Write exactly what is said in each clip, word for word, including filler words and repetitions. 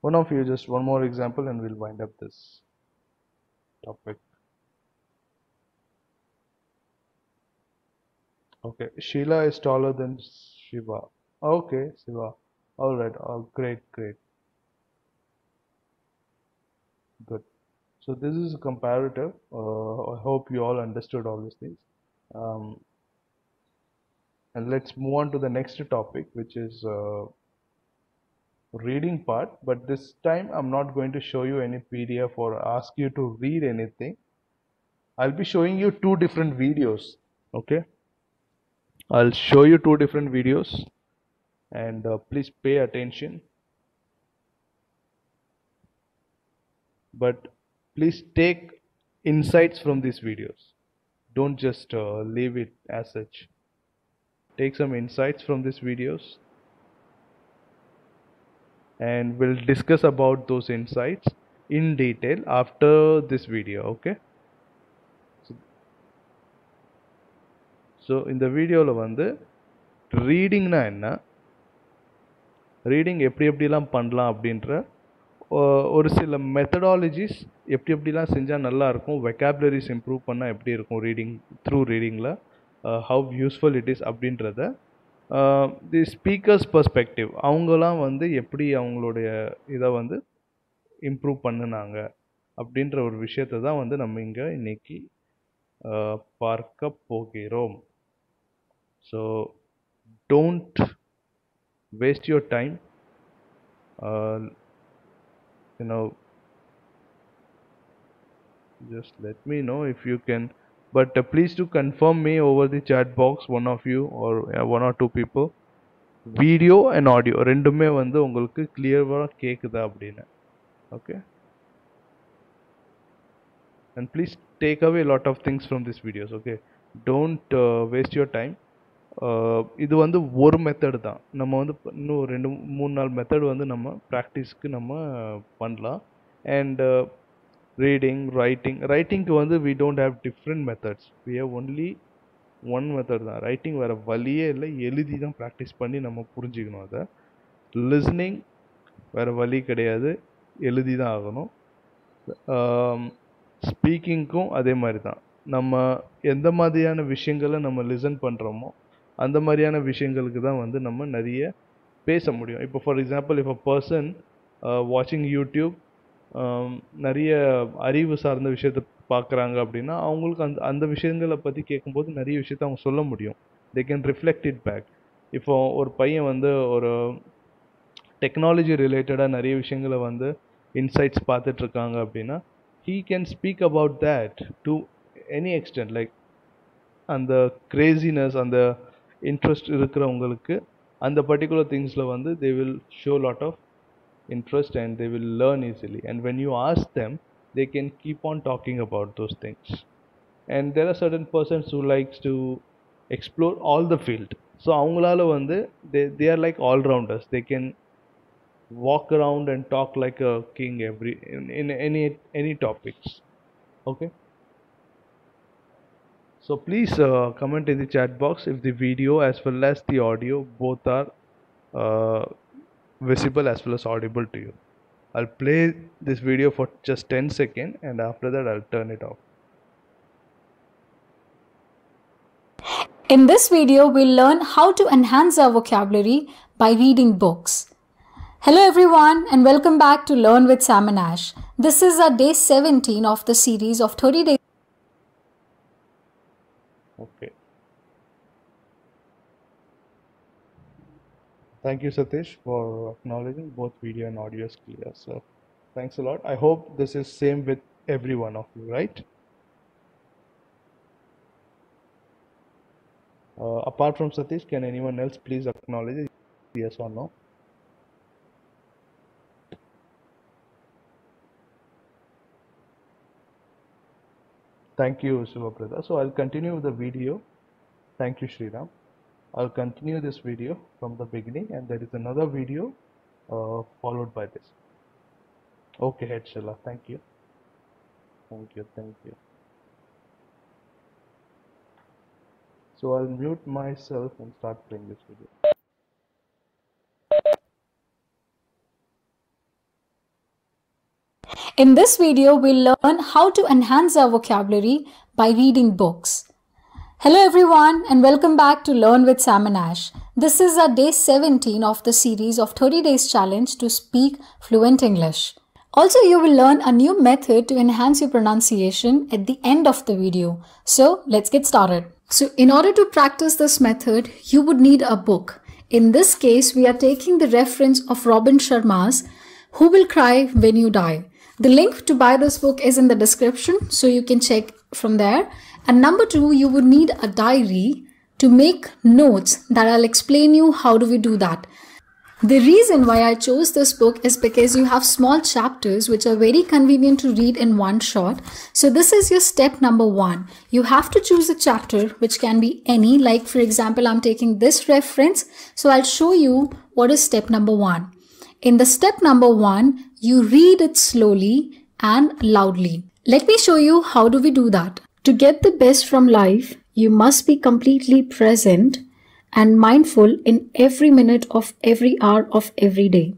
One of you, just one more example and we'll wind up this topic. Okay, Sheila is taller than Shiva. Okay, Shiva. All right. Oh, great, great, good. So this is a comparative. Uh, I hope you all understood all these things. Um, and let's move on to the next topic, which is uh, reading part. But this time, I'm not going to show you any P D F or ask you to read anything. I'll be showing you two different videos. Okay, I'll show you two different videos, and uh, please pay attention. But please take insights from these videos. Don't just uh, leave it as such. Take some insights from these videos, and we'll discuss about those insights in detail after this video. Okay, so இந்த வீடியோல வந்து ரீடிங்னா என்ன, reading எப்படி எப்படிலாம் பண்ணலாம் அப்படின்ற ஒ- ஒரு சில மெத்தடாலஜிஸ் எப்படி எப்படிலாம் செஞ்சால் நல்லா இருக்கும், வெக்காபுலரிஸ் இம்ப்ரூவ் பண்ணால் எப்படி இருக்கும் ரீடிங் த்ரூ ரீடிங்கில், ஹவ் யூஸ்ஃபுல் இட் இஸ் அப்படின்றத தி ஸ்பீக்கர்ஸ் பர்ஸ்பெக்டிவ் அவங்களாம் வந்து எப்படி அவங்களுடைய இதை வந்து இம்ப்ரூவ் பண்ணினாங்க அப்படின்ற ஒரு விஷயத்தை தான் வந்து நம்ம இங்கே இன்னைக்கு uh, பார்க்க போகிறோம். So don't waste your time. uh, you know just let me know if you can, but uh, please do confirm me over the chat box, one of you or uh, one or two people, video and audio ரெண்டுமே வந்து உங்களுக்கு கிளியராக கேட்குதா அப்படின்னு. Okay, and please take away a lot of things from these videos. Okay, don't uh, waste your time. Uh, இது வந்து ஒரு method தான். நம்ம வந்து ப- இன்னும் ரெண்டு மூணு நாலு மெத்தட் வந்து நம்ம ப்ராக்டிஸ்க்கு நம்ம பண்ணலாம். அண்ட் ரீடிங், ரைட்டிங் ரைட்டிங்க்கு வந்து we don't have different methods, we have only one method தான். ரைட்டிங் வேறு வழியே இல்லை, எழுதி தான் ப்ராக்டிஸ் பண்ணி நம்ம புரிஞ்சுக்கணும் அதை. லிஸ்னிங் வேறு வழி கிடையாது, எழுதி தான் ஆகணும். ஸ்பீக்கிங்க்கும் அதே மாதிரி தான். நம்ம எந்த மாதிரியான விஷயங்களை நம்ம லிசன் பண்ணுறோமோ அந்த மாதிரியான விஷயங்களுக்கு தான் வந்து நம்ம நிறைய பேச முடியும். இப்போ for example, if a person வாட்சிங் யூடியூப் நிறைய அறிவு சார்ந்த விஷயத்தை பார்க்குறாங்க அப்படின்னா அவங்களுக்கு அந்த அந்த விஷயங்களை பற்றி கேட்கும்போது நிறைய விஷயத்த அவங்க சொல்ல முடியும். They can reflect it back. இப்போ ஒரு பையன் வந்து ஒரு டெக்னாலஜி ரிலேட்டடாக நிறைய விஷயங்களை வந்து இன்சைட்ஸ் பார்த்துட்டு இருக்காங்க அப்படின்னா he can speak about that to any extent, like அந்த கிரேசினஸ், அந்த இன்ட்ரெஸ்ட் இருக்கிறவங்களுக்கு அந்த பர்டிகுலர் திங்ஸில் வந்து they will show lot of interest and they will learn easily, and when you ask them they can keep on talking about those things. And there are certain persons who likes to explore all the field, so அவங்களால வந்து they they are like all rounders, they can walk around and talk like a king every in, in any any topics. Okay, so please uh, comment in the chat box if the video as well as the audio both are uh, visible as well as audible to you. I'll play this video for just ten seconds and after that I'll turn it off. In this video, we'll learn how to enhance our vocabulary by reading books. Hello everyone and welcome back to Learn with Sam and Ash. This is our day seventeen of the series of thirty days. Okay. Thank you, Satish, for acknowledging both video and audio is clear. So thanks a lot. I hope this is same with every one of you, right? Uh, apart from Satish, can anyone else please acknowledge it? Yes or no? Thank you, Shivaprada. So I'll continue with the video. Thank you, Sriram. I'll continue this video from the beginning, and there is another video uh, followed by this. Okay, Hedshala. Thank you. Thank you. Thank you. So I'll mute myself and start playing this video. In this video, we'll learn how to enhance our vocabulary by reading books. Hello everyone and welcome back to Learn with Sam and Ash. This is our day seventeen of the series of thirty days challenge to speak fluent English. Also, you will learn a new method to enhance your pronunciation at the end of the video. So let's get started. So in order to practice this method, you would need a book. In this case, we are taking the reference of Robin Sharma's Who Will Cry When You Die. The link to buy this book is in the description, so you can check from there. And number two, you would need a diary to make notes that I'll explain you how do we do that. The reason why I chose this book is because you have small chapters which are very convenient to read in one shot. So this is your step number one. You have to choose a chapter which can be any, like for example, I'm taking this reference. So I'll show you what is step number one. In the step number one, you read it slowly and loudly. Let me show you how do we do that. To get the best from life, you must be completely present and mindful in every minute of every hour of every day.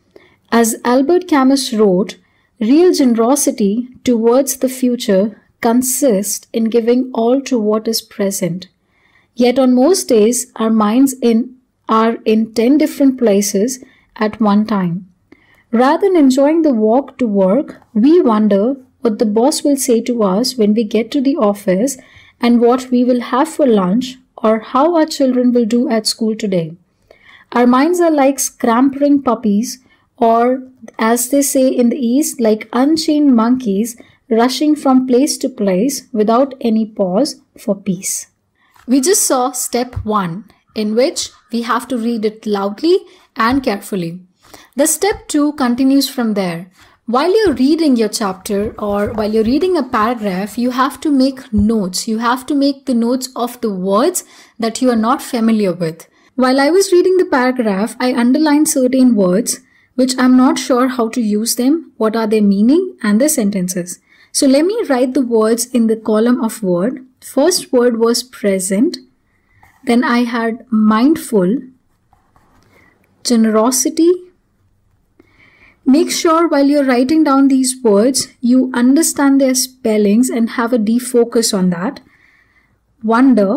As Albert Camus wrote, real generosity towards the future consists in giving all to what is present. Yet on most days, our minds in, are in ten different places at one time. Rather than enjoying the walk to work, we wonder what the boss will say to us when we get to the office and what we will have for lunch or how our children will do at school today. Our minds are like scampering puppies, or as they say in the East, like unchained monkeys rushing from place to place without any pause for peace. We just saw step one, in which we have to read it loudly and carefully. The step two continues from there. While you're reading your chapter or while you're reading a paragraph, you have to make notes. You have to make the notes of the words that you are not familiar with. While I was reading the paragraph, I underlined certain words which I'm not sure how to use them, what are their meaning and their sentences. So let me write the words in the column of word. First word was present. Then I had mindful, generosity. Make sure while you're writing down these words, you understand their spellings and have a deep focus on that. Wonder,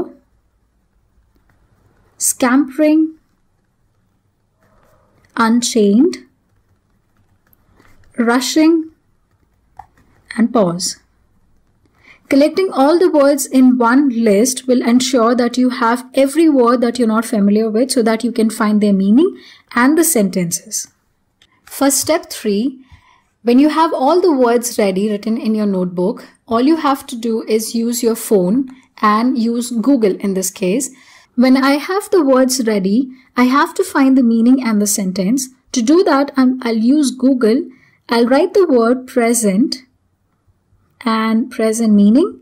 scampering, unchained, rushing, and pause. Collecting all the words in one list will ensure that you have every word that you're not familiar with so that you can find their meaning and the sentences. For step three, when you have all the words ready written in your notebook, all you have to do is use your phone and use Google in this case. When I have the words ready, I have to find the meaning and the sentence. To do that, I'm, I'll use Google. I'll write the word present and present meaning.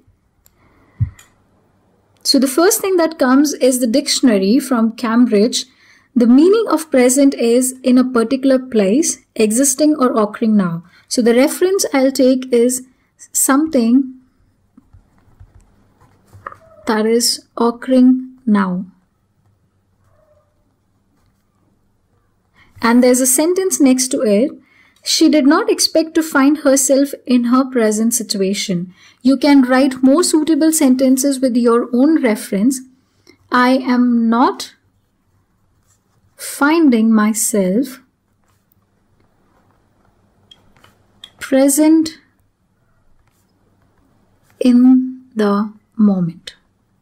So the first thing that comes is the dictionary from Cambridge. The meaning of present is in a particular place, existing or occurring now. So the reference I'll take is something that is occurring now. And there's a sentence next to it. She did not expect to find herself in her present situation. You can write more suitable sentences with your own reference. I am not finding myself present in the moment.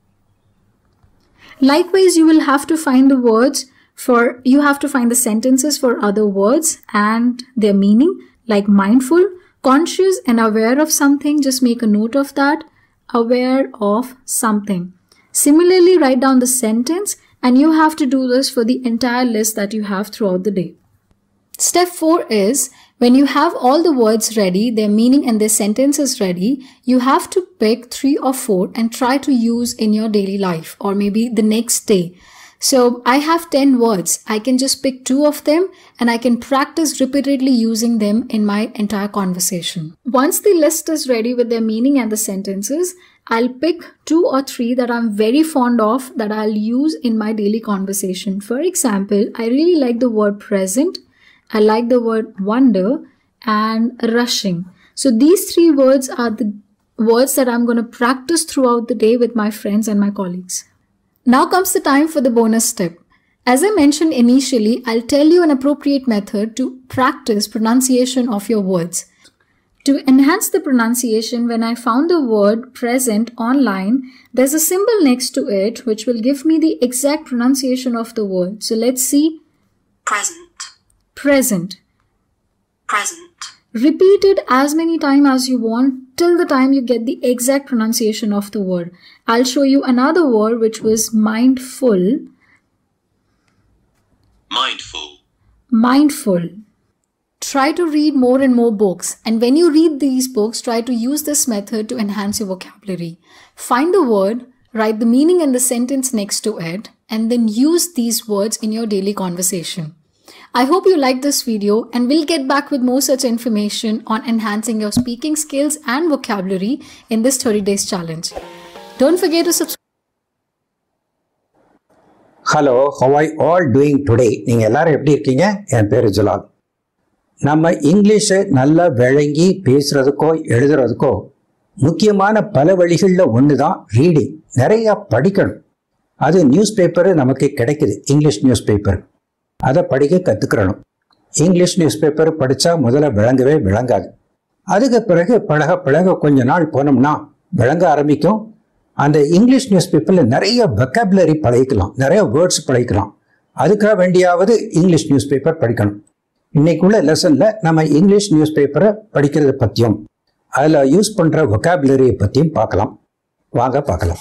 Likewise, you will have to find the words for, you have to find the sentences for other words and their meaning, like mindful, conscious and aware of something. Just make a note of that, aware of something. Similarly, write down the sentence. And you have to do this for the entire list that you have throughout the day. Step four is, when you have all the words ready, their meaning and their sentences ready, you have to pick three or four and try to use in your daily life or maybe the next day. So I have ten words. I can just pick two of them and I can practice repeatedly using them in my entire conversation. Once the list is ready with their meaning and the sentences, I'll pick two or three that I'm very fond of that I'll use in my daily conversation. For example, I really like the word present. I like the word wonder and rushing. So these three words are the words that I'm going to practice throughout the day with my friends and my colleagues. Now comes the time for the bonus tip. As I mentioned initially, I'll tell you an appropriate method to practice pronunciation of your words. To enhance the pronunciation, when I found the word present online, there's a symbol next to it which will give me the exact pronunciation of the word. So let's see. Present. Present. Present. Repeat it as many times as you want till the time you get the exact pronunciation of the word. I'll show you another word which was mindful. Mindful. Mindful. Try to read more and more books, and when you read these books, try to use this method to enhance your vocabulary. Find the word, write the meaning and the sentence next to it, and then use these words in your daily conversation. I hope you liked this video, and we'll get back with more such information on enhancing your speaking skills and vocabulary in this thirty days challenge. Don't forget to subscribe. Hello, how are you all doing today? நீங்க எல்லாரும் எப்படி இருக்கீங்க? என் பேரு ஜலால். நம்ம இங்கிலீஷை நல்லா விளங்கி பேசுறதுக்கோ எழுதுறதுக்கோ முக்கியமான பல வழிகளில் ஒன்று தான் ரீடிங். நிறைய படிக்கணும். அது நியூஸ் பேப்பரு நமக்கு கிடைக்குது, இங்கிலீஷ் நியூஸ் பேப்பர். அதை படிக்க கற்றுக்கிறணும். இங்கிலீஷ் நியூஸ் பேப்பர் படித்தா முதல்ல விளங்கவே விளங்காது. அதுக்கு பிறகு பழக பழக கொஞ்ச நாள் போனோம்னா விளங்க ஆரம்பிக்கும். அந்த இங்கிலீஷ் நியூஸ் பேப்பரில் நிறைய வெக்காபுலரி பழகிக்கலாம், நிறைய வேர்ட்ஸ் பழகிக்கலாம். அதுக்காக வேண்டியாவது இங்கிலீஷ் நியூஸ் பேப்பர் படிக்கணும். இன்னைக்குள்ள லெசனில் நம்ம இங்கிலீஷ் நியூஸ் பேப்பரை படிக்கிறத பற்றியும் அதில் யூஸ் பண்ணுற வெக்காபுலரியை பற்றியும் பார்க்கலாம். வாங்க பார்க்கலாம்.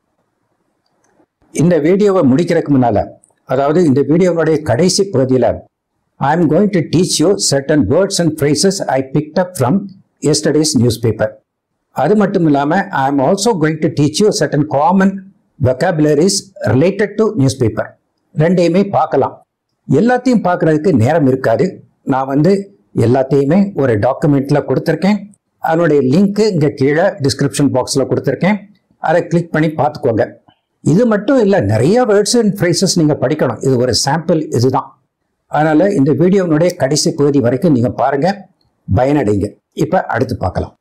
இந்த வீடியோவை முடிக்கிறதுக்கு முன்னால், அதாவது இந்த வீடியோவுடைய கடைசி பகுதியில் I am going to teach you certain words and phrases I picked up from yesterday's newspaper. அது மட்டும் இல்லாமல் I am also going to teach you certain common vocabularies related to newspaper. ரெண்டையுமே பார்க்கலாம். எல்லாத்தையும் பார்க்குறதுக்கு நேரம் இருக்காது. நான் வந்து எல்லாத்தையுமே ஒரு டாக்குமெண்ட்டில் கொடுத்துருக்கேன். அதனுடைய லிங்க்கு இங்கே கீழே டிஸ்கிரிப்ஷன் பாக்ஸில் கொடுத்துருக்கேன். அதை கிளிக் பண்ணி பார்த்துக்கோங்க. இது மட்டும் இல்லை, நிறைய வேர்ட்ஸ் அண்ட் ஃப்ரேசஸ் நீங்கள் படிக்கணும். இது ஒரு சாம்பிள் இதுதான். அதனால் இந்த வீடியோனுடைய கடைசி பகுதி வரைக்கும் நீங்கள் பாருங்கள், பயனடைங்க. இப்போ அடுத்து பார்க்கலாம்.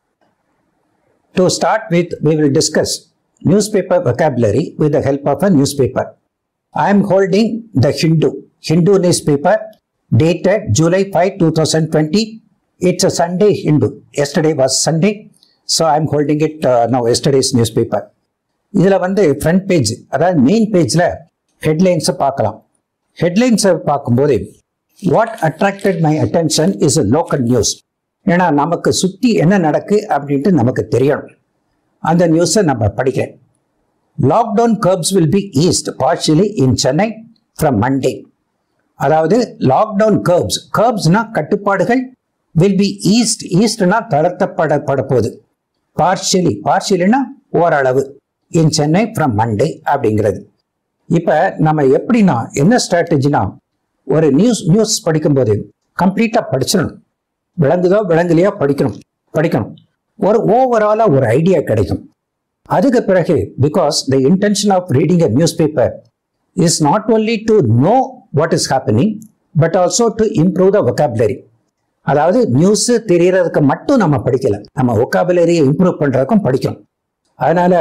To start with we will discuss newspaper vocabulary with the help of a newspaper. I am holding the Hindu. Hindu newspaper dated July fifth, two thousand twenty. It's a Sunday Hindu. Yesterday was Sunday. So I am holding it uh, now, yesterday's newspaper. இதில் வந்து front page, அதாவது main பேஜில் ஹெட்லைன்ஸை பார்க்கலாம். ஹெட்லைன்ஸை பார்க்கும்போது what attracted my attention is a local news. ஏன்னா நமக்கு சுற்றி என்ன நடக்கு அப்படின்ட்டு நமக்கு தெரியணும். அந்த நியூஸை நம்ம படிக்கிறேன். Lockdown curbs will be eased partially in Chennai from Monday. அதாவது லாக்டவுன் கர்ப்ஸ், கர்ப்ஸ்னா கட்டுப்பாடுகள், will be eased, eastனா தளர்த்தப்பட பட போகுது. பார்ஷியலி, பார்ஷியலினா ஓரளவு, in Chennai from Monday அப்படிங்கிறது. இப்போ நம்ம எப்படின்னா என்ன ஸ்ட்ராட்டஜினா, ஒரு நியூஸ் நியூஸ் படிக்கும்போது கம்ப்ளீட்டாக படிச்சிடணும். விளங்குதோ விளங்குலையோ படிக்கணும் படிக்கணும் ஒரு ஓவராலாக ஒரு ஐடியா கிடைக்கும். அதுக்கு பிறகு, because the intention of reading a newspaper is not only to know what is happening but also to improve the vocabulary. அதாவது நியூஸ் தெரியறதுக்கு மட்டும் நம்ம படிக்கல, நம்ம vocabulary-யை இம்ப்ரூவ் பண்றதுக்கும் படிக்கணும். அதனால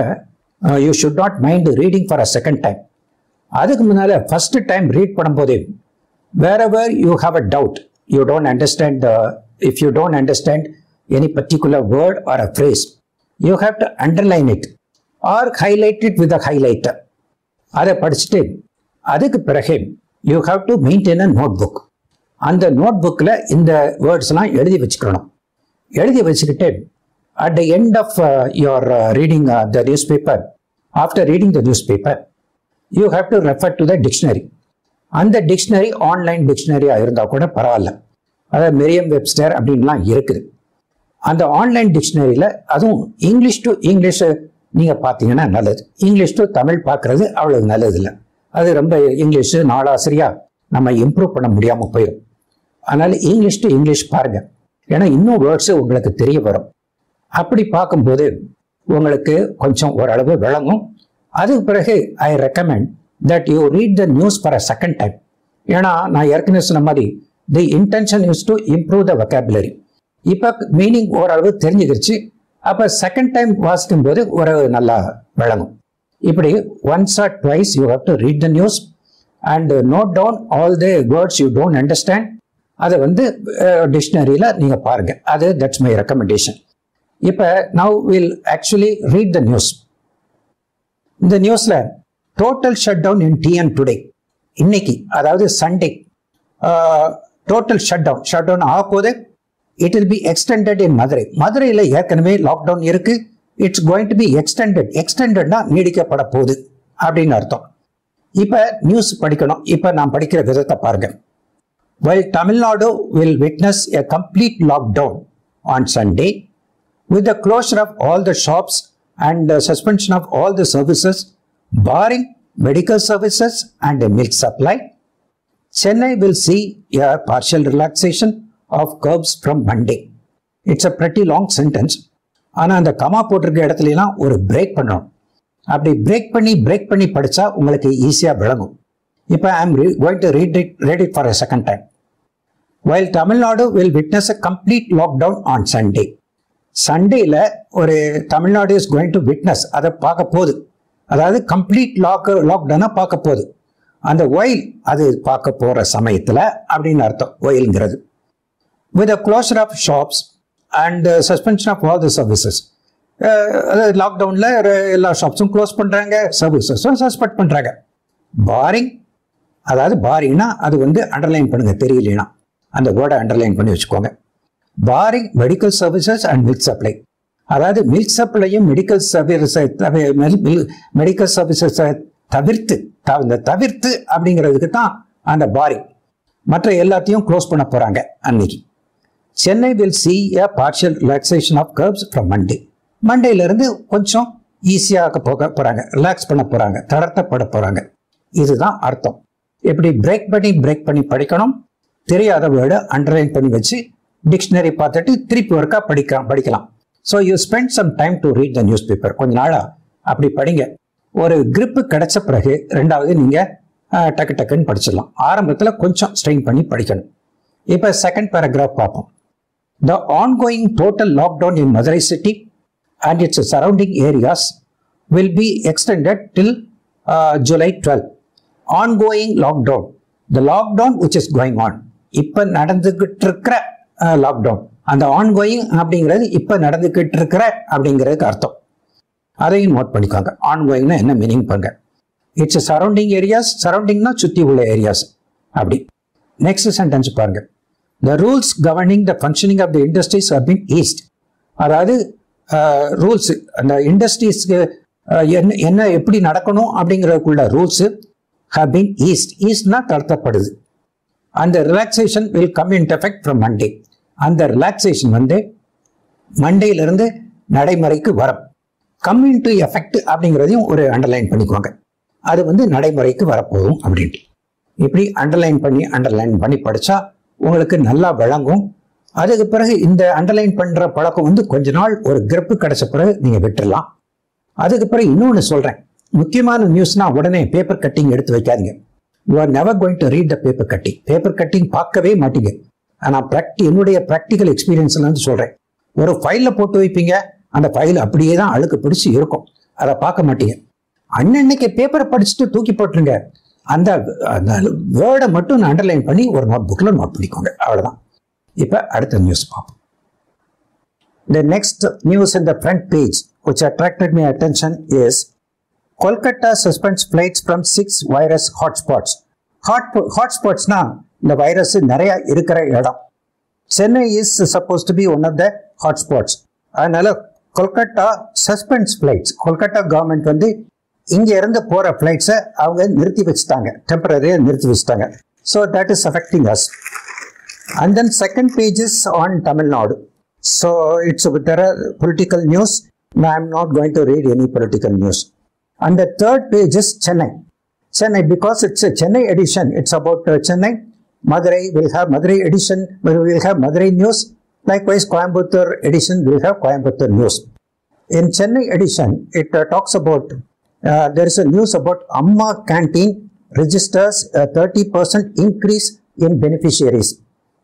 you should not mind reading for a second time. அதுக்கு முன்னால ஃபர்ஸ்ட் டைம் ரீட் பண்ணும்போது wherever you have a doubt, you don't understand the, if you don't understand any particular word or a phrase, you have to underline it or highlight it with a highlighter. அதை படிச்சுட்டு அதுக்கு பிறகு you have to maintain a notebook. அந்த நோட்புக்கில் இந்த வேர்ட்ஸ்லாம் எழுதி வச்சுக்கணும். எழுதி வச்சுக்கிட்டு at the end of uh, your uh, reading uh, the newspaper, after reading the newspaper, you have to refer to the dictionary. அந்த டிக்ஷனரி ஆன்லைன் டிக்ஷனரியாக இருந்தால் கூட பரவாயில்ல, அதாவது மெரியம் வெப்ஸ்டர் அப்படின்லாம் இருக்குது. அந்த ஆன்லைன் டிக்ஷனரியில் அதுவும் இங்கிலீஷ் டு இங்கிலீஷ் நீங்கள் பார்த்தீங்கன்னா நல்லது. இங்கிலீஷ் டு தமிழ் பார்க்குறது அவ்வளோ நல்லது இல்லை. அது ரொம்ப இங்கிலீஷு நாளாசிரியாக நம்ம இம்ப்ரூவ் பண்ண முடியாமல் போயிடும். அதனால் இங்கிலீஷ் டு இங்கிலீஷ் பாருங்கள், ஏன்னா இன்னும் வேர்ட்ஸு உங்களுக்கு தெரிய வரும். அப்படி பார்க்கும்போது உங்களுக்கு கொஞ்சம் ஓரளவு விளங்கும். அதுக்கு பிறகு I recommend that you read the news for a second time. ஏன்னா நான் ஏற்கனவே சொன்ன மாதிரி the intention is to improve the vocabulary. இப்போ மீனிங் ஓரளவு தெரிஞ்சுக்கிடுச்சு. அப்போ செகண்ட் டைம் வாசிக்கும் போது ஒரு நல்லா விளங்கும். இப்படி once or twice you have to read the news and note down all the words you don't understand. அதை வந்து டிக்ஷனரியில் நீங்கள் பாருங்கள். அது தட்ஸ் மை ரெக்கமெண்டேஷன். இப்போ now will actually read the news. இந்த நியூஸில் total shut down in TN today, இன்னைக்கு அதாவது Sunday total shut down shut down ஆக போது. It will be extended in Madurai. மதுரையில் ஏற்கனவே லாக்டவுன் இருக்கு. It's going to be extended. எக்ஸ்டெண்டட்னா நீடிக்கப்பட போகுது அப்படின்னு அர்த்தம். இப்போ நியூஸ் படிக்கணும். இப்போ நான் படிக்கிற விதத்தை பாருங்க. While Tamil Nadu will witness a complete lockdown on Sunday with the closure of all the shops and the suspension of all the services barring medical services and a milk supply, Chennai will see a partial relaxation of curbs from Monday. It's a pretty long sentence. ஆனால் அந்த comma போட்டிருக்க இடத்துலாம் ஒரு break பண்ணணும். அப்படி break பண்ணி break பண்ணி படித்தா உங்களுக்கு ஈஸியாக விளங்கும். இப்போ I am going to read it read it for a second time. While Tamil Nadu will witness a complete lockdown on Sunday. சண்டேல ஒரு Tamil Nadu is going to witness, அதை பார்க்க போகுது. அதாவது கம்ப்ளீட் லாக் லாக்டவுனை பார்க்க போகுது. அந்த ஒயில் அது பார்க்க போகிற சமயத்தில் அப்படின்னு அர்த்தம் ஒயில்ங்கிறது. With a closure of shops and suspension of all the services. அதாவது லாக்டவுனில் எல்லா ஷாப்ஸும் க்ளோஸ் பண்ணுறாங்க, சர்வீசஸும் சஸ்பெண்ட் பண்ணுறாங்க. பாரிங், அதாவது பாரிங்னா அது வந்து அண்டர்லைன் பண்ணுங்க தெரியலனா அந்த வேர்டை அண்டர்லைன் பண்ணி வச்சுக்கோங்க. Barring medical services and milk supply. அதாவது மில்க் சப்ளையும் மெடிக்கல் சர்வீஸை மெடிக்கல் சர்வீசஸை தவிர்த்து இந்த தவிர்த்து அப்படிங்கிறதுக்கு தான் அந்த பாரிங். மற்ற எல்லாத்தையும் க்ளோஸ் பண்ண போகிறாங்க அன்னைக்கு. Chennai will see a partial relaxation of curbs from Monday. மண்டேலேருந்து கொஞ்சம் ஈஸியாக போக போகிறாங்க, ரிலாக்ஸ் பண்ண போகிறாங்க, தளர்த்தப்பட போகிறாங்க. இதுதான் அர்த்தம். எப்படி பிரேக் பண்ணி பிரேக் பண்ணி படிக்கணும். தெரியாத வேர்டை அண்டர்லைன் பண்ணி வச்சு டிக்ஷனரி பார்த்துட்டு திருப்பி ஒருக்கா படிக்கலாம் படிக்கலாம் so you spend some time to read the newspaper. கொஞ்ச நாளாக அப்படி படிங்க. ஒரு கிரிப்பு கிடைச்ச பிறகு ரெண்டாவது நீங்கள் டக்கு டக்குன்னு படிச்சிடலாம். ஆரம்பத்தில் கொஞ்சம் ஸ்ட்ரெயின் பண்ணி படிக்கணும். இப்போ செகண்ட் பேராகிராஃப் பார்ப்போம். The ongoing total lockdown in Madurai city and its surrounding areas will be extended till July twelve. Ongoing lockdown, the lockdown which is going on, இப்போ நடந்துகிட்டு இருக்கிற லாக்டவுன். அந்த ஆன்கோயிங் அப்படிங்கிறது இப்போ நடந்துகிட்டு இருக்கிற அப்படிங்கிறதுக்கு அர்த்தம். அதையும் நோட் பண்ணிக்கோங்க. ஆன்கோயிங்னா என்ன மீனிங் பாருங்க. இட்ஸ் சரௌண்டிங் ஏரியாஸ், சரௌண்டிங்னா சுற்றி உள்ள ஏரியாஸ் அப்படி. நெக்ஸ்ட் சென்டென்ஸ் பாருங்க. The rules governing the functioning of the industries have been eased. அதாவது ரூல்ஸ் அந்த இண்டஸ்ட்ரீஸ்க்கு என்ன என்ன எப்படி நடக்கணும் அப்படிங்கிறதுக்குள்ள ரூல்ஸ் ஹவ் பீன் ஈஸ்ட். ஈஸ்ட்னா தளர்த்தப்படுது. அந்த relaxation will come in effect from Monday. அந்த ரிலாக்ஸேஷன் வந்து மண்டேலேருந்து நடைமுறைக்கு வரும். கம் இன் டு எஃபெக்ட் அப்படிங்கிறதையும் ஒரு அண்டர்லைன் பண்ணிக்குவாங்க. அது வந்து நடைமுறைக்கு வரப்போகும் அப்படின்ட்டு. இப்படி அண்டர்லைன் பண்ணி அண்டர்லைன் பண்ணி படித்தா உங்களுக்கு நல்லா விளங்கும். அதுக்கு பிறகு இந்த அண்டர்லைன் பண்ணுற பழக்கம் வந்து கொஞ்ச நாள் ஒரு கிரிப்பு கிடைச்ச பிறகு நீங்கள் விட்டுடலாம். அதுக்கு பிறகு இன்னொன்று சொல்கிறேன். முக்கியமான நியூஸ்னா உடனே பேப்பர் கட்டிங் எடுத்து வைக்காதீங்க. You are never going to read the paper cutting. Paper cutting பார்க்கவே மாட்டீங்க. ஆனால் ப்ராக்டி என்னுடைய ப்ராக்டிக்கல் எக்ஸ்பீரியன்ஸ்ல வந்து சொல்கிறேன். ஒரு ஃபைலில் போட்டு வைப்பீங்க, அந்த ஃபைல் அப்படியே தான் அழுக்கு பிடிச்சி இருக்கும், அதை பார்க்க மாட்டீங்க. அன்னன்னைக்கு பேப்பரை படிச்சுட்டு தூக்கி போட்டுருங்க. அந்த அந்த வேர்டை மட்டும் அண்டர்லைன் பண்ணி ஒரு நோட் புக்கில் நோட் பண்ணிக்கோங்க. அவ்வளோதான். இப்போ அடுத்த நியூஸ் பார்ப்போம். The next news in the front page which attracted my attention is Kolkata suspends flights from six virus hotspots. Hot hotspotsனா இந்த வைரஸ் நிறைய இருக்கிற இடம். Chennai is suppose to be one of the hotspots. அதனால Kolkata suspends flights. Kolkata government வந்து இங்கே இருந்து போகிற ஃப்ளைட்ஸை அவங்க நிறுத்தி வச்சுட்டாங்க, டெம்பரரியாக நிறுத்தி வச்சுட்டாங்க. So that is affecting us. And then second page is on Tamil Nadu. So it's there are political news. I am not going to read any political news. And the third page is Chennai. Chennai, because it's a Chennai edition, it's about uh, Chennai. Madurai will have Madurai edition, we will have Madurai news. Likewise, Coimbatore edition will have Coimbatore news. In Chennai edition, it uh, talks about, uh, there is a news about Amma Canteen registers a thirty percent increase in beneficiaries.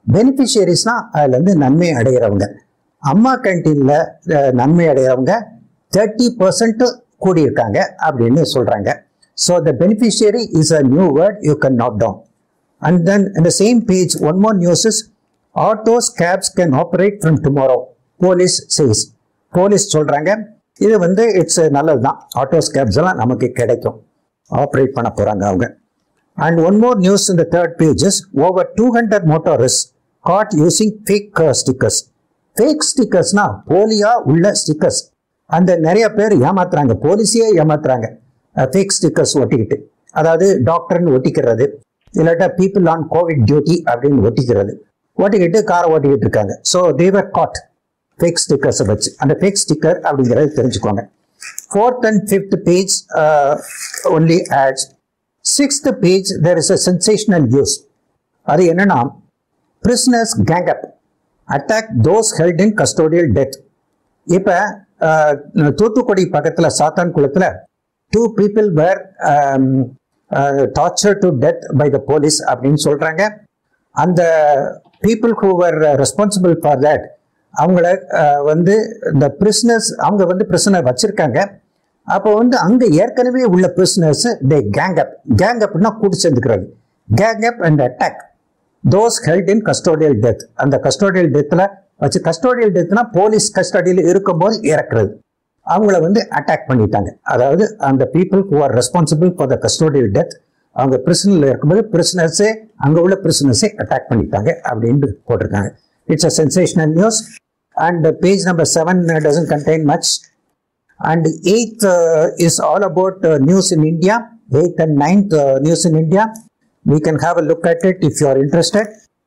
பெனிஃபிஷியரிஸ்னா அதுலேருந்து நன்மை அடைகிறவங்க. அம்மா கேன்டீனில் நன்மை அடைகிறவங்க thirty percent கூடியிருக்காங்க அப்படின்னு சொல்கிறாங்க. So the beneficiary is a new word you can note down. And then இந்த same page one more news is autos cabs can operate from tomorrow police says. Police சொல்கிறாங்க இது வந்து இட்ஸ் நல்லது தான், autos caps எல்லாம் நமக்கு கிடைக்கும், operate பண்ண போகிறாங்க அவங்க. And one more news in the third pages over two hundred motorist caught using fake stickers. Fake ஸ்டிக்கர்ஸ்னா போலியா உள்ள ஸ்டிக்கர்ஸ். அந்த நிறைய பேர் ஏமாத்துறாங்க, போலீஸையே ஏமாத்துறாங்க ஃபேக் ஸ்டிக்கர்ஸ் ஒட்டிக்கிட்டு. அதாவது டாக்டர்னு ஒட்டிக்கிறது, இல்லாட்டா பீப்புள் ஆன் கோவிட் டியூட்டி அப்படின்னு ஒட்டிக்கிறது, ஓட்டிக்கிட்டு காரை ஓட்டிக்கிட்டு இருக்காங்க. ஸோ தேவர் காட் ஃபேக் ஸ்டிக்கர்ஸை வச்சு. அந்த ஃபேக் ஸ்டிக்கர் அப்படிங்கிறது தெரிஞ்சுக்கோங்க. Fourth and fifth page only ads. Sixth page there is a sensational news. அது என்னன்னா prisoners gang up attack those held in custodial death. இப்போ தூத்துக்குடி பக்கத்தில் சாத்தான் குளத்தில் two people were torture to death by the police அப்படின்னு சொல்கிறாங்க. அந்த people who were responsible for that அவங்கள வந்து இந்த பிரிசனர்ஸ் அவங்க வந்து பிரிசனர் வச்சிருக்காங்க. அப்போ வந்து அங்கே ஏற்கனவே உள்ள prisoners they gang up. Gang அப்னா கூட்டு சேர்ந்துக்கிறது. Gang up and attack those held in custodial death. அந்த கஸ்டோடியல் டெத்தில் வச்சு, கஸ்டோடியல் டெத்னா போலீஸ் கஸ்டடியில் இருக்கும்போது இறக்குறது, அவங்கள வந்து அட்டாக் பண்ணிட்டாங்க. அதாவது அந்த people who are responsible for the custodial death அவங்க பிரிசனில் இருக்கும்போது பிரிசனர்ஸே அங்கே உள்ள பிரிசனர்ஸே அட்டாக் பண்ணிட்டாங்க அப்படின்னு போட்டிருக்காங்க. It's a sensational news. And page number seven doesn't contain much. And eight is all about news in India. Eight and ninth news in India. We can have a look at it if you are interested.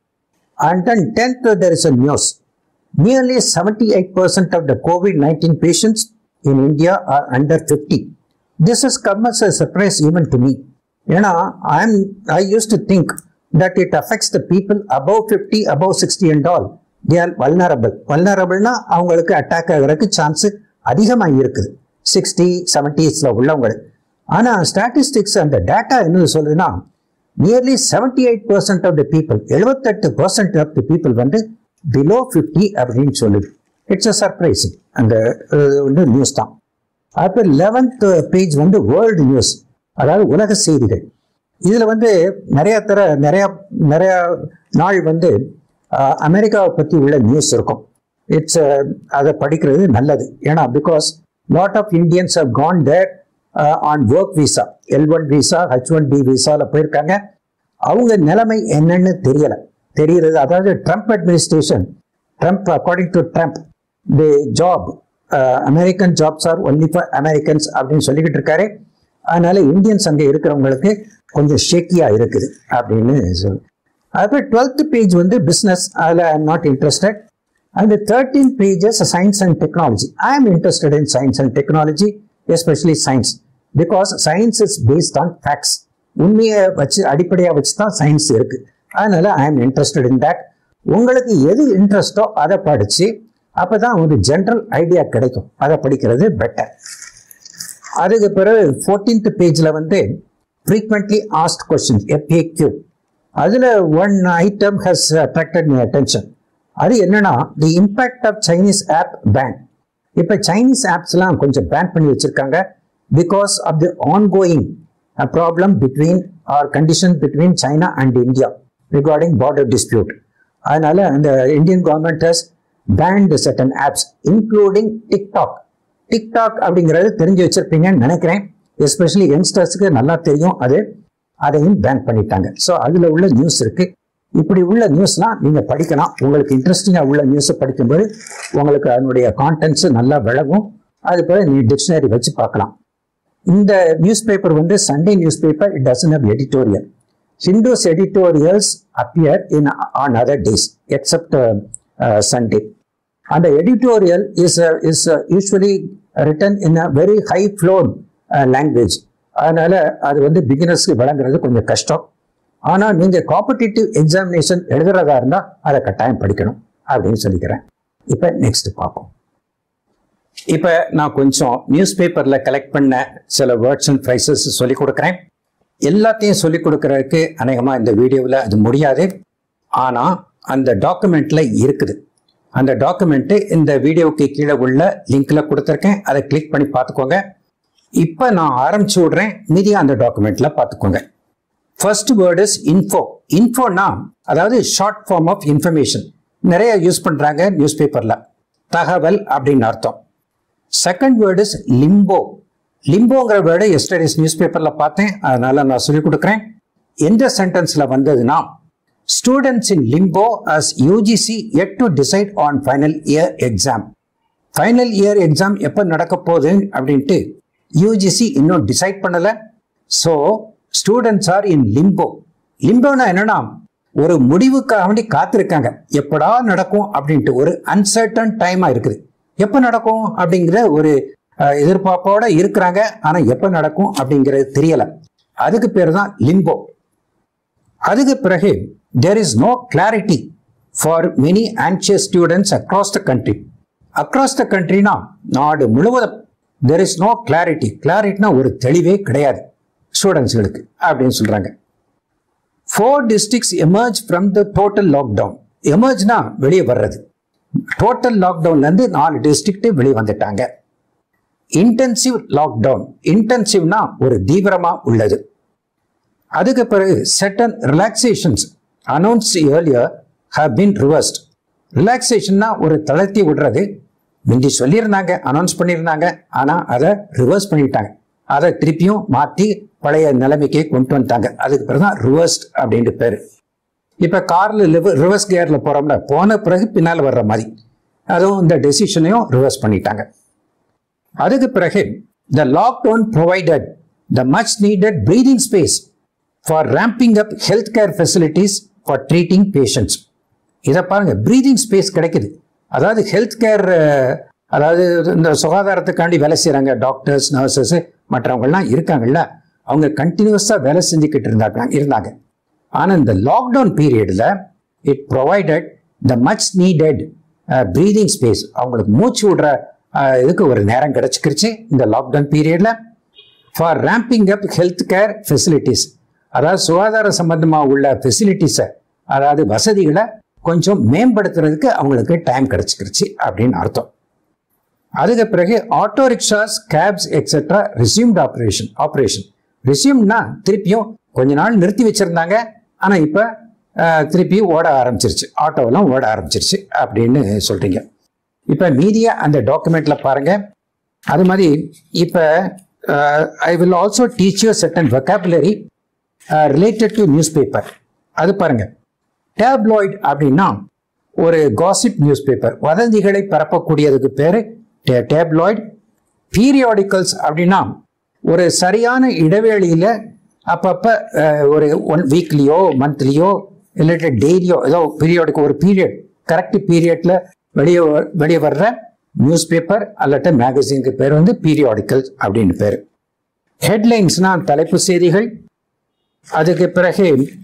And then tenth, there is a news. Nearly seventy-eight percent of the COVID nineteen patients in India are under fifty. This has come as a surprise even to me. You know, I'm, I used to think that it affects the people above fifty, above sixty and all. They are vulnerable. Vulnerable na avungalukku attack aagradhukku chance அதிகமாக இருக்குது sixty செவன்டிஸ்ல உள்ளவங்களுக்கு. ஆனால் statistics அந்த data என்ன சொல்லுதுன்னா nearly seventy eight percent of the people, எழுபத்தெட்டு percent of the people வந்து below fifty அப்படின்னு சொல்லுது. இட்ஸ் அ சர்ப்ரைசிங் அந்த வந்து நியூஸ் தான். அப்போ லெவன்த் பேஜ் வந்து வேர்ல்டு நியூஸ், அதாவது உலக செய்திகள். இதில் வந்து நிறைய தர நிறையா நிறையா நாள் வந்து அமெரிக்காவை பற்றி உள்ள நியூஸ் இருக்கும். இட்ஸ் அதை படிக்கிறது நல்லது. ஏன்னா because lot of Indians have gone there on work visa, L one visa, H one B விசாவில் போயிருக்காங்க. அவங்க நிலைமை என்னன்னு தெரியலை தெரிகிறது. அதாவது Trump administration, Trump according to Trump the job American jobs are only for Americans அப்படின்னு சொல்லிக்கிட்டு இருக்காரு. அதனால இந்தியன்ஸ் அங்கே இருக்கிறவங்களுக்கு கொஞ்சம் ஷேக்கியாக இருக்குது அப்படின்னு சொல்லு. அதுக்கப்புறம் டுவெல்த் பேஜ் வந்து பிஸ்னஸ், அதில் I am not interested. And thirteen pages science and technology. I am interested in science and technology, especially science, because science is based on facts. உண்மையை வச்சு அடிப்படையாக வச்சு தான் சயின்ஸ் இருக்கு. அதனால I am interested in that. உங்களுக்கு எது இன்ட்ரெஸ்டோ அதை படிச்சு அப்பதான் ஒரு ஜென்ரல் ஐடியா கிடைக்கும். அதை படிக்கிறது பெட்டர். அதுக்கு பிறகு ஃபோர்டீன்த் பேஜ்ல வந்து frequently asked questions, F A Q. அதுல one item has attracted my attention. அது என்னன்னா the impact of Chinese app ban. இப்போ சைனீஸ் ஆப்ஸ்லாம் கொஞ்சம் பேன் பண்ணி வச்சிருக்காங்க because of the ongoing problem between or condition between China and India regarding border dispute. அதனால அந்த Indian government has banned certain apps including TikTok. TikTok அப்படிங்கிறது தெரிஞ்சு வச்சிருப்பீங்கன்னு நினைக்கிறேன். எஸ்பெஷலி யங்ஸ்டர்ஸுக்கு நல்லா தெரியும் அது. அதையும் பேன் பண்ணிட்டாங்க. ஸோ அதில் உள்ள நியூஸ் இருக்கு. இப்படி உள்ள நியூஸ்லாம் நீங்கள் படிக்கலாம். உங்களுக்கு இன்ட்ரெஸ்டிங்காக உள்ள நியூஸை படிக்கும்போது உங்களுக்கு அதனுடைய கான்டென்ட்ஸ் நல்லா விளங்கும். அது போல நீ டிக்ஷனரி வச்சு பார்க்கலாம். இந்த நியூஸ் பேப்பர் வந்து Sunday newspaper. It doesn't have editorial. Hindu's editorials appear in on other days except Sunday. அந்த editorial is is usually written in a very high flown language. அதனால அது வந்து பிகினர்ஸ்க்கு விளங்குறது கொஞ்சம் கஷ்டம். ஆனால் நீங்கள் காம்படிட்டிவ் எக்ஸாமினேஷன் எழுதுறதா இருந்தால் அதை கட்டாயம் படிக்கணும் அப்படின்னு சொல்லிக்கிறேன். இப்போ நெக்ஸ்ட் பார்ப்போம். இப்போ நான் கொஞ்சம் நியூஸ் பேப்பரில் கலெக்ட் பண்ண சில வேர்ட்ஸ் அண்ட் ஃப்ரைசஸ் சொல்லிக் கொடுக்குறேன். எல்லாத்தையும் சொல்லிக் கொடுக்கறதுக்கு அநேகமாக இந்த வீடியோவில் அது முடியாது. ஆனால் அந்த டாக்குமெண்ட்ல இருக்குது. அந்த டாக்குமெண்ட் இந்த வீடியோவுக்கு கீழே உள்ள லிங்க்ல கொடுத்துருக்கேன், அதை கிளிக் பண்ணி பார்த்துக்கோங்க. இப்போ நான் ஆரம்பிச்சு விடுறேன், மீதி அந்த டாக்குமெண்ட்ல பார்த்துக்கோங்க. First word is info. இன்ஃபோனா அதாவது ஷார்ட் ஃபார்ம் ஆஃப் இன்ஃபர்மேஷன், நிறைய யூஸ் பண்றாங்க நியூஸ் பேப்பர்ல, தகவல் அப்படின்னு அர்த்தம். Second word is limbo. லிம்போங்கிற வேர்டு எஸ்டர்டேஸ் நியூஸ் பேப்பர்ல பார்த்தேன், அதனால நான் சொல்லிக் கொடுக்குறேன். எந்த சென்டென்ஸ்ல வந்ததுன்னா, students in limbo as U G C yet to decide on final year exam. Final year exam எப்போ நடக்க போகுது அப்படின்ட்டு U G C இன்னும் டிசைட் பண்ணல. So students are in limbo. லிம்போனா என்னன்னா ஒரு முடிவுக்காக வேண்டி காத்திருக்காங்க, எப்படா நடக்கும் அப்படின்ட்டு ஒரு அன்சர்டன் டைமா இருக்குது. எப்போ நடக்கும் அப்படிங்கிற ஒரு எதிர்பார்ப்போட இருக்கிறாங்க, ஆனா எப்போ நடக்கும் அப்படிங்கிறது தெரியல. அதுக்கு பேர் தான் லிம்போ. அதுக்கு பிறகு there is no clarity for many anxious students across the country. across the country னா நாடு முழுவதும் there is no clarity. கிளாரிட்டினா ஒரு தெளிவே கிடையாது ஸ்டூடெண்ட்ஸ்களுக்கு அப்படின்னு சொல்றாங்க. four districts emerge from the total lockdown. எமர்ஜ்னா வெளியே வர்றது. டோட்டல் லாக்டவுன்ல இருந்து நாலு டிஸ்ட்ரிக்ட் வெளியே வந்துட்டாங்க. Intensive lockdown. இன்டென்சிவ்னா ஒரு தீவிரமா உள்ளது. அதுக்கு பிறகு certain relaxations announced earlier have been reversed. ரிலாக்ஸேஷன்னா ஒரு தளர்த்தி விடுறது. முந்தி சொல்லியிருந்தாங்க, அனௌன்ஸ் பண்ணியிருந்தாங்க, ஆனா அதை ரிவர்ஸ் பண்ணிட்டாங்க. அதை திருப்பியும் மாற்றி பழைய நிலைமைக்கே கொண்டு வந்துட்டாங்க. அதுக்கு பிறகு தான் ரிவர்ஸ்ட் அப்படின்ட்டு பேரு. இப்ப கார்ல ரிவர்ஸ் கியர்ல போறோம்ல, போன பிறகு பின்னால் வர்ற மாதிரி, அதுவும் இந்த டெசிஷனையும் ரிவர்ஸ் பண்ணிட்டாங்க. அதுக்கு பிறகு the lockdown provided the much needed breathing space for ramping up healthcare facilities for treating patients. இதை பாருங்க, பிரீதிங் ஸ்பேஸ் கிடைக்குது. அதாவது ஹெல்த் கேர், அதாவது இந்த சுகாதாரத்துக்காண்டி வேலை செய்யறாங்க டாக்டர்ஸ், நர்சஸ், மற்றவங்கலாம் இருக்காங்கல்ல, அவங்க கண்டினியூஸா வேலை செஞ்சுக்கிட்டு இருந்தாங்க இருந்தாங்க ஆனா இந்த லாக்டவுன் பீரியட்ல it provided the much needed breathing space. அவங்களுக்கு மூச்சு விடுற இதுக்கு ஒரு நேரம் கிடைச்சிக்கிருச்சு இந்த லாக்டவுன் பீரியட்ல. For ramping up health care facilities, அதாவது சுகாதார சம்பந்தமா உள்ள ஃபெசிலிட்டிஸை, அதாவது வசதிகளை கொஞ்சம் மேம்படுத்துறதுக்கு அவங்களுக்கு டைம் கிடைச்சிக்கிருச்சு அப்படின்னு அர்த்தம். அதுக்கு பிறகு auto rickshaws, cabs etcetera resumed operation. Operation ரிசியூம்னா திருப்பியும் கொஞ்ச நாள் நிறுத்தி வச்சிருந்தாங்க, ஆனா இப்ப திருப்பி ஓட ஆரம்பிச்சிருச்சு, ஆட்டோவெல்லாம் ஓட ஆரம்பிச்சிருச்சு அப்படின்னு சொல்றீங்க. இப்ப மீதிய அந்த டாக்குமெண்ட்ல பாருங்க. அது மாதிரி இப்ப I will also teach you certain vocabulary related to newspaper. அது பாருங்க. டேப்லாய்ட் அப்படின்னா ஒரு காசிப் நியூஸ் பேப்பர், வதந்திகளை பரப்பக்கூடியதுக்கு பேரு டேப்லாய்ட். பீரியாடிக்கல்ஸ் அப்படின்னா ஒரு சரியான இடைவேளையில அப்பப்ப ஒரு ஒன் வீக்லியோ மந்த்லியோ இல்லாட்டி டெய்லியோ ஏதோ பீரியாடிக் ஒரு பீரியட் கரெக்ட் பீரியட்ல வெளியே வெளியே வர்ற நியூஸ் பேப்பர் அல்லட்ட மேகசினுக்கு பேர் வந்து பீரியாடிக்கல்ஸ் அப்படின்னு பேரு. ஹெட்லைன்ஸ்னா தலைப்பு செய்திகள். அதுக்கு பிறகு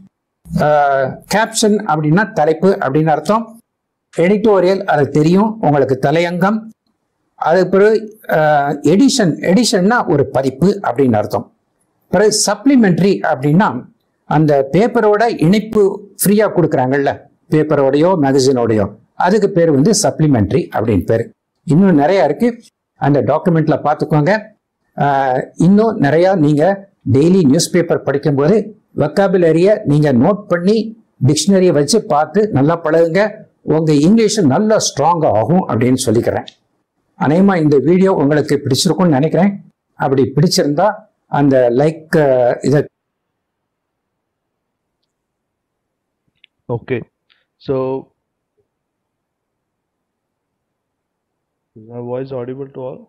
கேப்ஷன் அப்படின்னா தலைப்பு அப்படின்னு அர்த்தம். எடிட்டோரியல் அது தெரியும் உங்களுக்கு, தலையங்கம். அதுக்கு பிறகு எடிஷன், எடிஷன்னா ஒரு பதிப்பு அப்படின்னு அர்த்தம். பிறகு சப்ளிமெண்ட்ரி அப்படின்னா அந்த பேப்பரோட இணைப்பு ஃப்ரீயா கொடுக்குறாங்கல்ல, பேப்பரோடையோ மேகசினோடையோ, அதுக்கு பேர் வந்து சப்ளிமெண்ட்ரி அப்படின்னு பேரு. இன்னும் நிறைய இருக்கு, அந்த டாக்குமெண்ட்ல பார்த்துக்கோங்க. இன்னும் நிறைய நீங்க டெய்லி நியூஸ் பேப்பர் படிக்கும்போது வொக்காபுலரியை நீங்க நோட் பண்ணி டிக்ஷனரியை வச்சு பார்த்து நல்லா பழகுங்க. உங்க இங்கிலீஷ் நல்லா ஸ்ட்ராங்கா ஆகும் அப்படின்னு சொல்லிக்கிறேன். அநேகமா இந்த வீடியோ உங்களுக்கு பிடிச்சிருக்கும்னு நினைக்கிறேன். அப்படி பிடிச்சிருந்தா அந்த லைக் இதை Okay, so is my voice audible to all?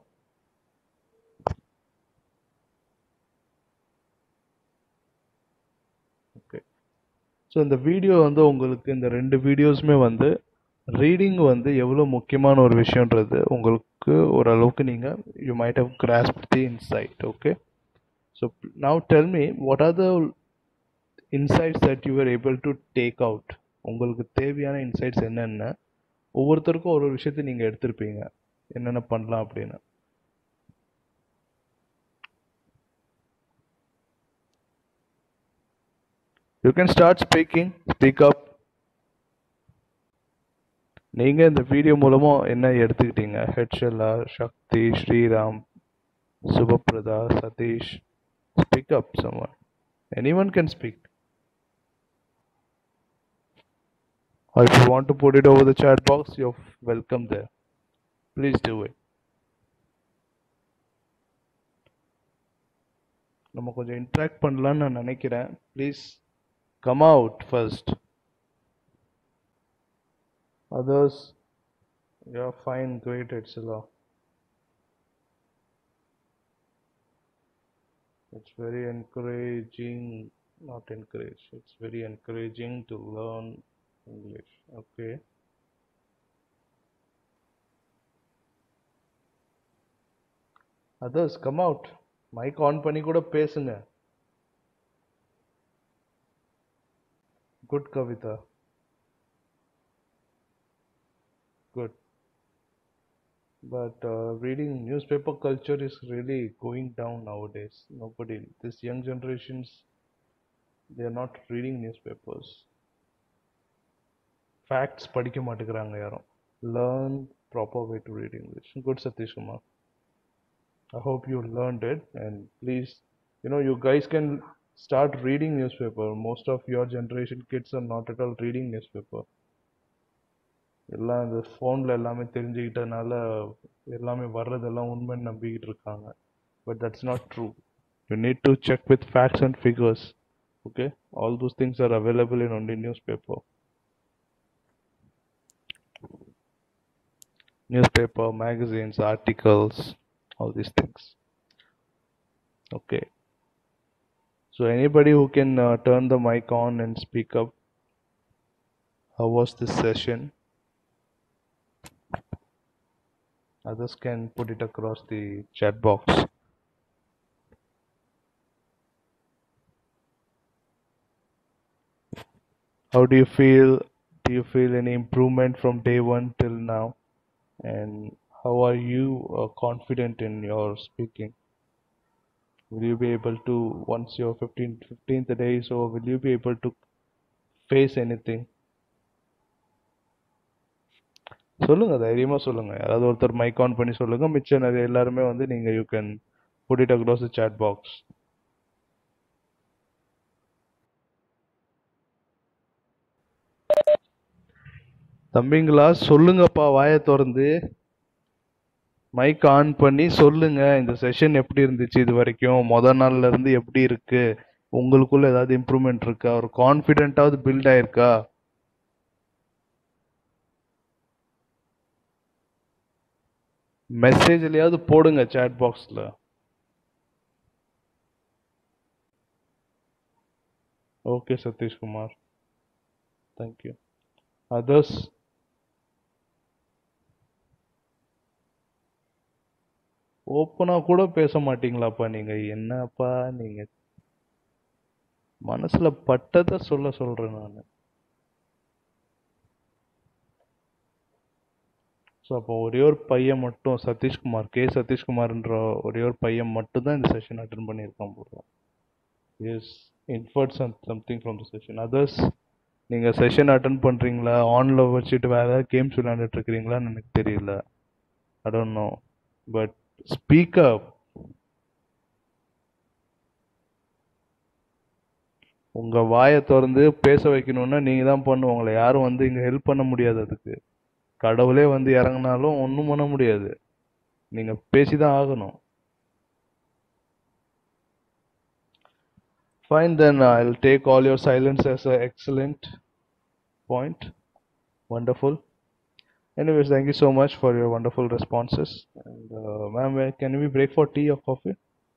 Okay, so இந்த வீடியோ வந்து உங்களுக்கு இந்த ரெண்டு வீடியோஸுமே வந்து ரீடிங் வந்து எவ்வளோ முக்கியமான ஒரு விஷயன்றது உங்களுக்கு ஓரளவுக்கு நீங்கள் you might have grasped the insight. Okay, so now tell me what are the insights that you are able to take out. உங்களுக்கு தேவையான இன்சைட்ஸ் என்னென்ன? ஒவ்வொருத்தருக்கும் ஒரு ஒரு விஷயத்தை நீங்கள் எடுத்திருப்பீங்க, என்னென்ன பண்ணலாம் அப்படின்னு. You can start speaking, speak up. நீங்கள் இந்த வீடியோ மூலமாக என்ன எடுத்துக்கிட்டீங்க? ஹெட்ஷெல்லா, சக்தி, Sriram, சுபப்ரதா, Satish. Speak up, someone. Anyone can speak. Or if you want to put it over the chat box, you're welcome there. Please do it. நம்ம கொஞ்சம் இன்ட்ராக்ட் பண்ணலான்னு நான் நினைக்கிறேன். Please come out first. Others you are fine, great, எட்ஸெல்லா. It's very encouraging, not encourage, it's very encouraging to learn English. Okay. Others, come out. Mic on பண்ணி கூட பேசுங்க. Good, Kavita. Good. But uh, reading newspaper culture is really going down nowadays. Nobody, this young generations, they are not reading newspapers. Facts படிக்க மாட்டேங்கிறாங்க யாரும். Learn proper way to read English. Good, Satish Kumar. I hope you learned it, and please, you know, you guys can start reading newspaper. Most of your generation kids are not at all reading newspaper. எல்லாம் இந்த ஃபோனில் எல்லாமே தெரிஞ்சுக்கிட்டனால எல்லாமே வர்றதெல்லாம் உண்மைன்னு நம்பிக்கிட்டு இருக்காங்க. But that's not true. You need to check with facts and figures. Okay, all those things are available in only newspaper. Newspaper, magazines, articles, all these things. Okay. So anybody who can uh, turn the mic on and speak up. How was this session? Others can put it across the chat box. How do you feel? Do you feel any improvement from day one till now? And how are you uh, confident in your speaking? Will you be able to, once your fifteenth, fifteenth day is over, will you be able to face anything? சொல்லுங்க, தைரியமாக சொல்லுங்க. யாராவது ஒருத்தர் mic on பண்ணி சொல்லுங்க. மிச்சம் நிறைய எல்லாருமே வந்து நீங்கள் you can put it across the chat box. தம்பிங்களா சொல்லுங்கப்பா, வாயை திறந்து மைக் ஆன் பண்ணி சொல்லுங்க. இந்த செஷன் எப்படி இருந்துச்சு இது வரைக்கும்? மொதல் நாள்ல இருந்து எப்படி இருக்கு? உங்களுக்குள்ள ஏதாவது இம்ப்ரூவ்மெண்ட் இருக்கா? ஒரு கான்ஃபிடென்ட்டாவது பில்ட் ஆயிருக்கா? மெசேஜ்லயாவது போடுங்க சாட் பாக்ஸ்ல. Okay Satishkumar, thank you. அதர்ஸ்? ஓப்பனா கூட பேச மாட்டீங்களாப்பா நீங்க? என்னப்பா நீங்க? மனசுல பட்டதை சொல்ல சொல்றேன் நான். ஸோ அப்போ ஒரே ஒரு பையன் மட்டும், சதீஷ்குமார், கே சதீஷ்குமார்ன்ற ஒரே ஒரு பையன் மட்டும் தான் இந்த செஷன் அட்டன் பண்ணியிருக்கான் போடுறோம். Is inferred some something from the session. Others, நீங்கள் செஷன் அட்டன் பண்ணுறீங்களா? ஆனில் வச்சுட்டு வேறு ஏதாவது கேம்ஸ் விளையாண்டுட்டு இருக்கிறீங்களான்னு எனக்கு தெரியல. I don't know, but speak up. உங்கள் வாயை திறந்து பேச வைக்கணுன்னா நீங்கள் தான் பண்ணணும். உங்களை யாரும் வந்து இங்கே ஹெல்ப் பண்ண முடியாது. அதுக்கு கடவுளே வந்து இறங்கினாலும் ஒன்றும் பண்ண முடியாது. நீங்கள் பேசி தான் ஆகணும். Fine, then I'll take all your silence as an excellent point. Wonderful. Anyways, thank you so much for your wonderful responses. And uh, ma'am, can we break for tea or coffee?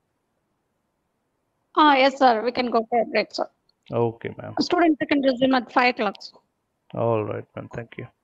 Ah, yes, sir. We can go for a break, sir. Okay, ma'am. Students can resume at five o'clock. All right, ma'am. Thank you.